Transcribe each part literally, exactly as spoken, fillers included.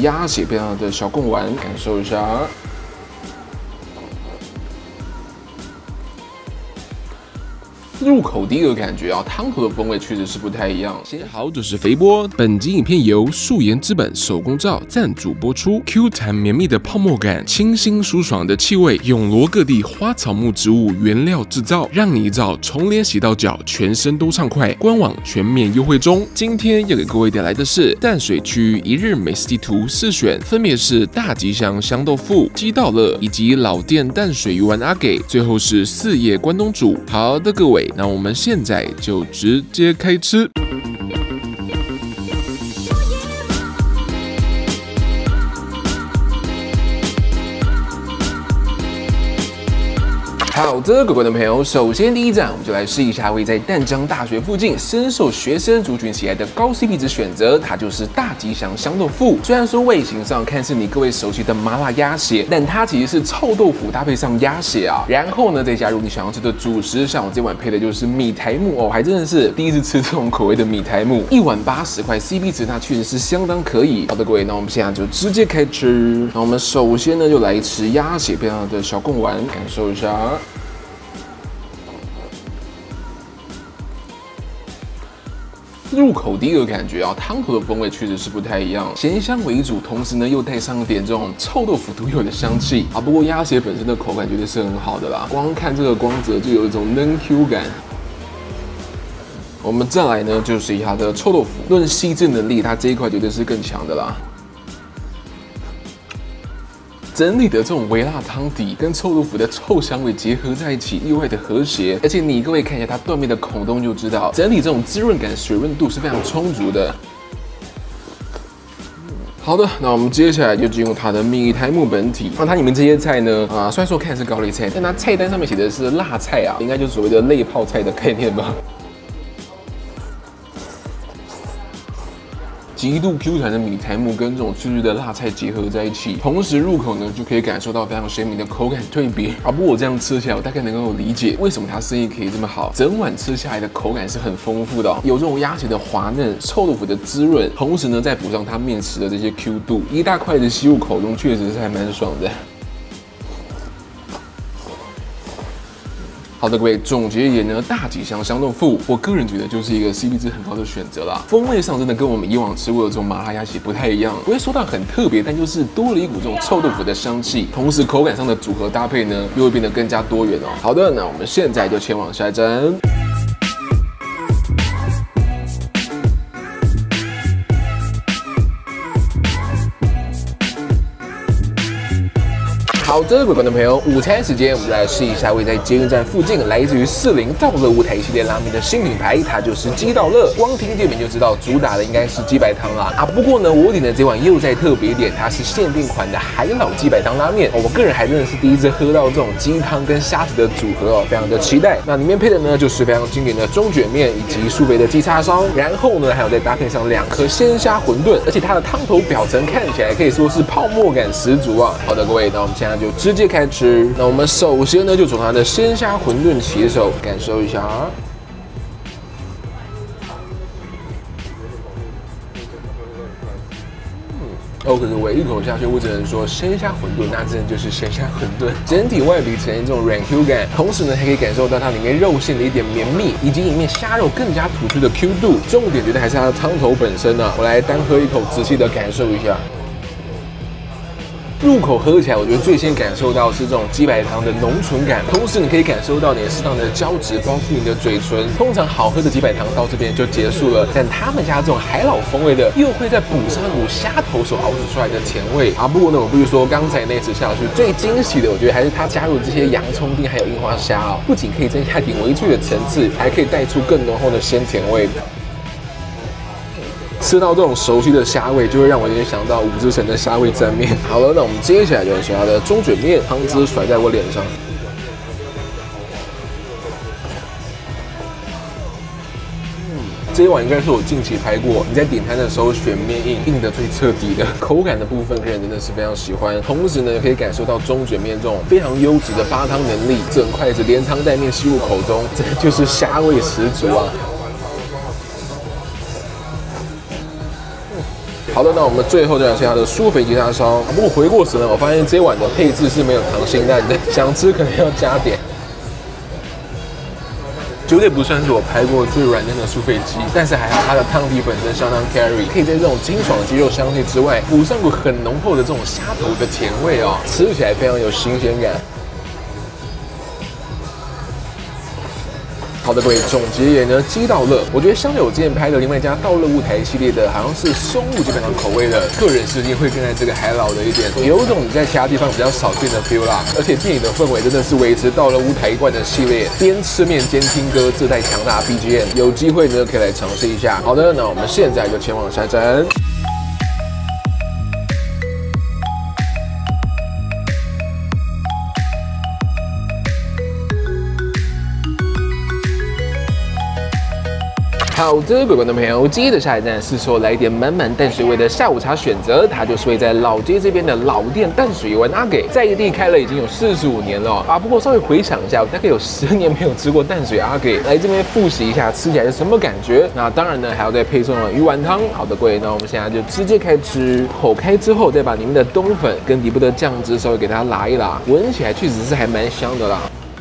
鸭血配上的小贡丸，感受一下。 入口第一个感觉啊，汤头的风味确实是不太一样。大家好，我是肥波。本集影片由素颜之本手工皂赞助播出。Q 弹绵密的泡沫感，清新舒爽的气味，永罗各地花草木植物原料制造，让你一皂从脸洗到脚，全身都畅快。官网全面优惠中。今天要给各位带来的是淡水区一日美食地图四选，分别是大吉祥香豆腐、鸡道乐以及老店淡水鱼丸阿给，最后是四叶关东煮。好的，各位。 那我们现在就直接开吃。 好的，各位的朋友，首先第一站，我们就来试一下位在淡江大学附近，深受学生族群喜爱的高 C P 值选择，它就是大吉祥香豆腐。虽然说味型上看似你各位熟悉的麻辣鸭血，但它其实是臭豆腐搭配上鸭血啊，然后呢再加入你想要吃的主食，像我这碗配的就是米苔目哦，还真的是第一次吃这种口味的米苔目，一碗八十块 ，C P 值它确实是相当可以。好的，各位，那我们现在就直接开吃。那我们首先呢就来吃鸭血配上的小贡丸，感受一下。 入口第一个感觉啊，汤头的风味确实是不太一样，咸香为主，同时呢又带上一点这种臭豆腐独有的香气啊。不过鸭血本身的口感绝对是很好的啦，光看这个光泽就有一种嫩 Q 感。我们再来呢，就是它的臭豆腐，论吸汁能力，它这一块绝对是更强的啦。 整体的这种微辣汤底跟臭豆腐的臭香味结合在一起，意外的和谐。而且你各位看一下它断面的孔洞就知道，整体这种滋润感、水润度是非常充足的。好的，那我们接下来就进入它的米苔目本体。那它里面这些菜呢，啊、呃，虽然说看是高丽菜，但它菜单上面写的是辣菜啊，应该就是所谓的类泡菜的概念吧。 极度 Q 弹的米苔目跟这种脆脆的辣菜结合在一起，同时入口呢就可以感受到非常鲜明的口感蜕别。啊，不过我这样吃起来，我大概能够理解为什么它生意可以这么好。整碗吃下来的口感是很丰富的、哦，有这种鸭血的滑嫩、臭豆腐的滋润，同时呢再补上它面食的这些 Q 度，一大块的吸入口中，确实是还蛮爽的。 好的，各位，总结而言呢，大吉祥香豆腐，我个人觉得就是一个 C P 值很高的选择啦。风味上真的跟我们以往吃过的这种麻辣鸭血不太一样，不会说到很特别，但就是多了一股这种臭豆腐的香气，同时口感上的组合搭配呢，又会变得更加多元哦。好的，那我们现在就前往下一站。 好的，各位观众朋友，午餐时间，我们来试一下位在捷运站附近，来自于士林道乐舞台系列拉面的新品牌，它就是鸡道乐。光听店名就知道，主打的应该是鸡白汤啦啊。不过呢，我点的这碗又在特别点，它是限定款的海老鸡白汤拉面。哦，我个人还真的是第一次喝到这种鸡汤跟虾子的组合哦，非常的期待。那里面配的呢，就是非常经典的中卷面以及素肥的鸡叉烧，然后呢，还有再搭配上两颗鲜虾馄饨，而且它的汤头表层看起来可以说是泡沫感十足啊。好的，各位，那我们现在 就直接开吃。那我们首先呢，就从它的鲜虾馄饨起手，感受一下。哦，可是我一口下去，我只能说鲜虾馄饨，那真的就是鲜虾馄饨。整体外皮呈现这种软 Q 感，同时呢，还可以感受到它里面肉馅的一点绵密，以及里面虾肉更加突出的 Q 度。重点觉得还是它的汤头本身啊。我来单喝一口，仔细的感受一下。 入口喝起来，我觉得最先感受到是这种鸡白汤的浓醇感，同时你可以感受到你适当的胶质包覆你的嘴唇。通常好喝的鸡白汤到这边就结束了，但他们家这种海老风味的，又会再补上一股虾头所熬制出来的甜味啊。不过呢，我必须说，刚才那次下去最惊喜的，我觉得还是它加入这些洋葱丁还有樱花虾哦，不仅可以增加一点微脆的层次，还可以带出更浓厚的鲜甜味。 吃到这种熟悉的虾味，就会让我联想到五之城的虾味蘸面。好了，那我们接下来就是它的中卷面，汤汁甩在我脸上。嗯，这一碗应该是我近期拍过，你在点餐的时候选面硬硬的最彻底的，口感的部分，个人真的是非常喜欢。同时呢，可以感受到中卷面这种非常优质的扒汤能力，整筷子连汤带面吸入口中，这就是虾味十足啊！ 好的，那我们最后再来是它的酥肥吉他烧。不过回过神来，我发现这一碗的配置是没有溏心蛋的，想吃可能要加点。绝对不算是我拍过最软嫩的酥肥鸡，但是还好它的汤底本身相当 carry， 可以在这种清爽的鸡肉香气之外，补上股很浓厚的这种虾头的甜味哦，吃起来非常有新鲜感。好的，各位，总结而言呢，鸡道乐，我觉得相对我之前拍的另外一家道乐雾台系列的，好像是松露基本上口味的，个人实际会更爱这个海老的一点，有一种你在其他地方比较少见的 feel 啦。而且电影的氛围真的是维持道乐雾台一贯的系列，边吃面兼听歌，自带强大 B G M， 有机会呢可以来尝试一下。好的，那我们现在就前往下站。好的，各位观众朋友，接着下一站是说来一点满满淡水味的下午茶选择，它就是会在老街这边的老店淡水湾阿给，在地开了已经有四十五年了啊。不过稍微回想一下，我大概有十年没有吃过淡水阿给，来这边复习一下吃起来是什么感觉。那当然呢，还要再配上了鱼丸汤。好的，各位，那我们现在就直接开吃，口开之后再把里面的冬粉跟底部的酱汁稍微给它拉一拉，闻起来确实是还蛮香的啦。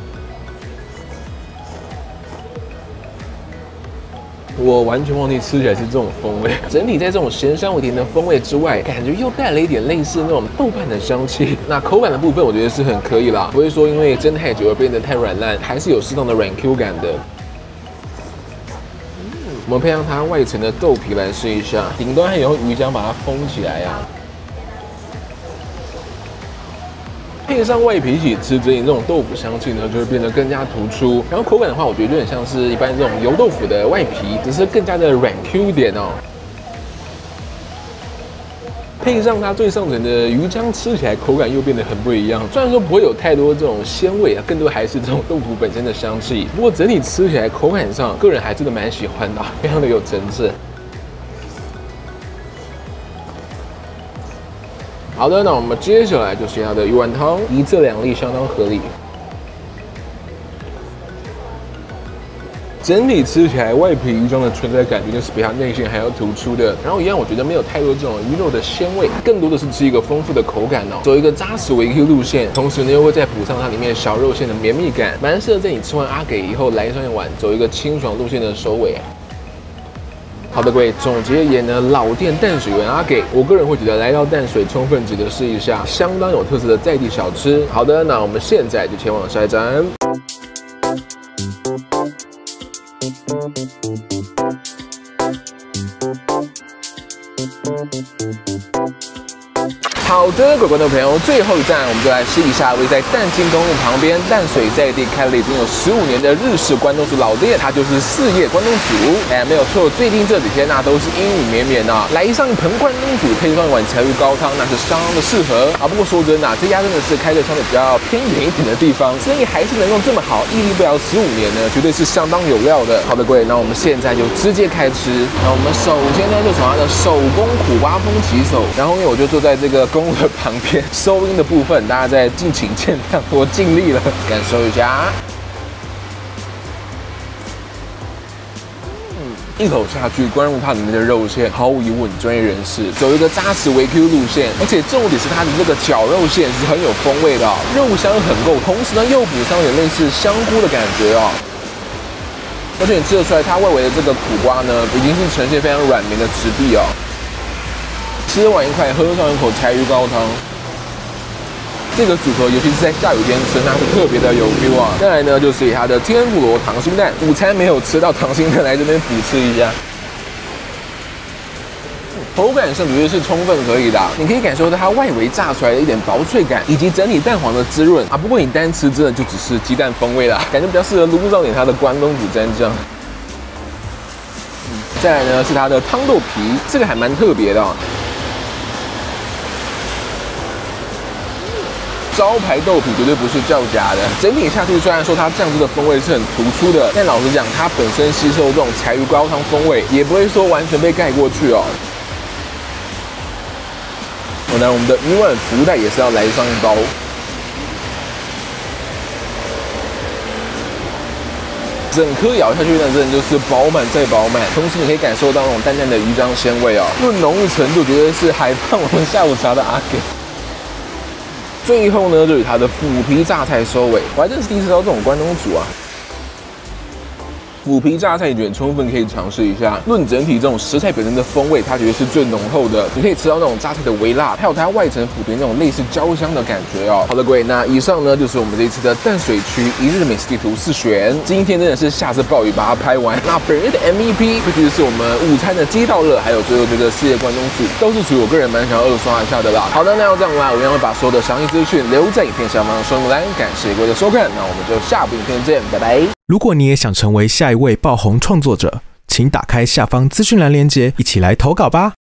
我完全忘记吃起来是这种风味，整体在这种咸香微甜的风味之外，感觉又带了一点类似那种豆瓣的香气。那口感的部分，我觉得是很可以啦，不会说因为蒸太久而变得太软烂，还是有适当的软 Q 感的。我们配上它外层的豆皮来试一下，顶端还有用鱼浆把它封起来啊。配上外皮一起吃，整体这种豆腐香气呢，就会变得更加突出。然后口感的话，我觉得就很像是一般这种油豆腐的外皮，只是更加的软 Q 一点哦。配上它最上层的鱼浆，吃起来口感又变得很不一样。虽然说不会有太多这种鲜味啊，更多还是这种豆腐本身的香气。不过整体吃起来口感上，个人还真的蛮喜欢的，非常的有层次。好的，那我们接下来就是它的鱼丸汤，一这两粒相当合理。整体吃起来，外皮鱼浆的存在感觉就是比它内馅还要突出的。然后一样，我觉得没有太多这种鱼肉的鲜味，更多的是吃一个丰富的口感哦，走一个扎实微 Q 路线，同时呢又会再补上它里面小肉馅的绵密感，蛮适合在你吃完阿给以后来上一碗，走一个清爽路线的收尾。好的，各位，总结而言呢，老店淡水湾阿给，我个人会觉得来到淡水充分值得试一下，相当有特色的在地小吃。好的，那我们现在就前往下一站。好的，各位观众朋友，最后一站我们就来试一下位在淡金公路旁边淡水在地开了已经有十五年的日式关东煮老店，它就是四叶关东煮。哎，没有错，最近这几天那、啊、都是阴雨绵绵啊，来上一盆关东煮配上一碗柴鱼高汤，那是相当的适合啊。不过说真的、啊，这家真的是开在相对比较偏远一点的地方，生意还是能用这么好，屹立不了十五年呢，绝对是相当有料的。好的，各位，那我们现在就直接开吃。那我们首先呢，就从它的手工苦瓜风起手，然后因为我就坐在这个公路的旁边，收音的部分大家再敬请见谅，我尽力了，感受一下。嗯，一口下去，灌入它里面的肉馅，毫无疑问，专业人士走一个扎实微 Q 路线，而且重点是它的这个绞肉馅是很有风味的、哦，肉香很够，同时呢又补上点类似香菇的感觉哦。而且你吃得出来，它外围的这个苦瓜呢，已经是呈现非常软绵的质地哦。吃完一块，喝上一口柴鱼高汤，这个组合尤其是在下雨天吃，那是特别的有 feel 啊。再来呢，就是以它的天妇罗溏心蛋，午餐没有吃到溏心蛋，来这边补吃一下。口感上绝对是充分可以的、啊，你可以感受到它外围炸出来的一点薄脆感，以及整体蛋黄的滋润啊。不过你单吃真的就只是鸡蛋风味啦，感觉比较适合撸上点它的关东煮蘸酱。再来呢是它的汤豆皮，这个还蛮特别的、哦。招牌豆皮绝对不是造假的，整体下去虽然说它酱汁的风味是很突出的，但老实讲，它本身吸收这种柴鱼高汤风味，也不会说完全被盖过去哦。哦，那我们的鱼丸福袋也是要来上一包。 整颗咬下去呢，真的就是饱满再饱满，同时你可以感受到那种淡淡的鱼浆鲜味哦。论浓郁程度，绝对是海胖我们下午茶的阿给。最后呢，就以它的腐皮榨菜收尾，我还真是第一次吃到这种关东煮啊。腐皮榨菜卷充分可以尝试一下。论整体这种食材本身的风味，它绝对是最浓厚的。你可以吃到那种榨菜的微辣，还有它外层腐皮那种类似焦香的感觉哦。好的，各位，那以上呢就是我们这一次的淡水区一日美食地图四选。今天真的是下次暴雨把它拍完。那本日的 M V P 这就是我们午餐的鸡道乐，还有最后这个世界关东煮，都是属于我个人蛮想要二刷一下的啦。好的，那要这样啦，我一样会把所有的详细资讯留在影片下方的说明栏。感谢各位的收看，那我们就下部影片见，拜拜。 如果你也想成为下一位爆红创作者，请打开下方资讯栏连结，一起来投稿吧。